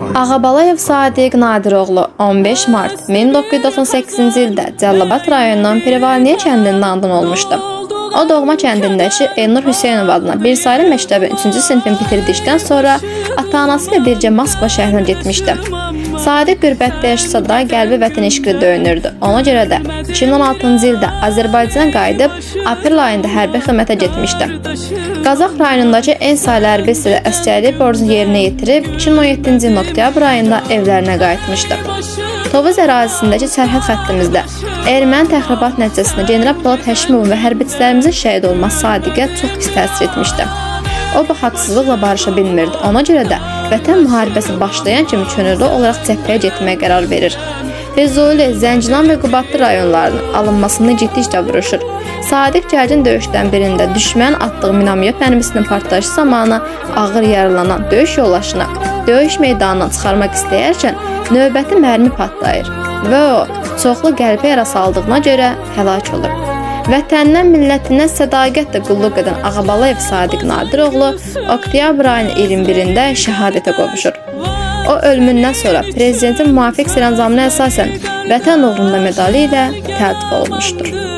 Ağabalayev Sadiq Nadiroğlu 15 mart 1998-ci ildə Cəlilabad rayonunun Privalniye kəndində anadan olmuşdu. O doğma kəndindəki Elnur Hüseynov adına bir sayılı məktəbin 3-cü sinifini bitirdikdən sonra ata-anası ilə bircə Moskva şəhrinə getmişdi. Sadiq qürbətdə yaşasa da qəlbi vətən eşqi döyünürdü. Ona görə də 2016-cı ildə Azərbaycana qayıdıb aprel ayında hərbi xidmətə getmişdi. Qazax rayonundakı en sayılı hərbi hissədə əsgərlik borcunu yerinə yetirib 2017-ci ilin oktyabr ayında evlərinə qayıtmışdı. Tovuz ərazisindəki sərhəd xəttimizdə erməni təxribat nəticəsində General Polad Həşimovun və hərbiçilərimizin şəhid olması Sadiqə çox pis təsir etmişdi. O bu haqsızlıqla barışa bilmirdi. Ona görə də vətən müharibəsi başlayan kimi könüllü olaraq cəbhəyə getməyə qərar verir. Füzuli, Zəngilan və Qubadlı rayonlarının alınmasında ciddi işlə vuruşur. Sadiq gərgin döyüşdən birində düşmənin atdığı minamyot mərmisinin partlayışı zamanı ağır yaralanan döyüş yoldaşını döyüş meydanından çıxarmaq istəyərkən növbəti mərmi partlayır və o çoxlu qəlbi yarası aldığına görə həlak olur. Vətəndən, millətindən sədaqətlə qulluq edən Ağabalayev Sadiq Nadiroğlu oktyabr ayının 21-də şəhadətə qovuşur. O ölümündən sonra prezidentin müvafiq sərəncamına əsasən Vətən uğrunda medalı ilə təltif olunmuşdur.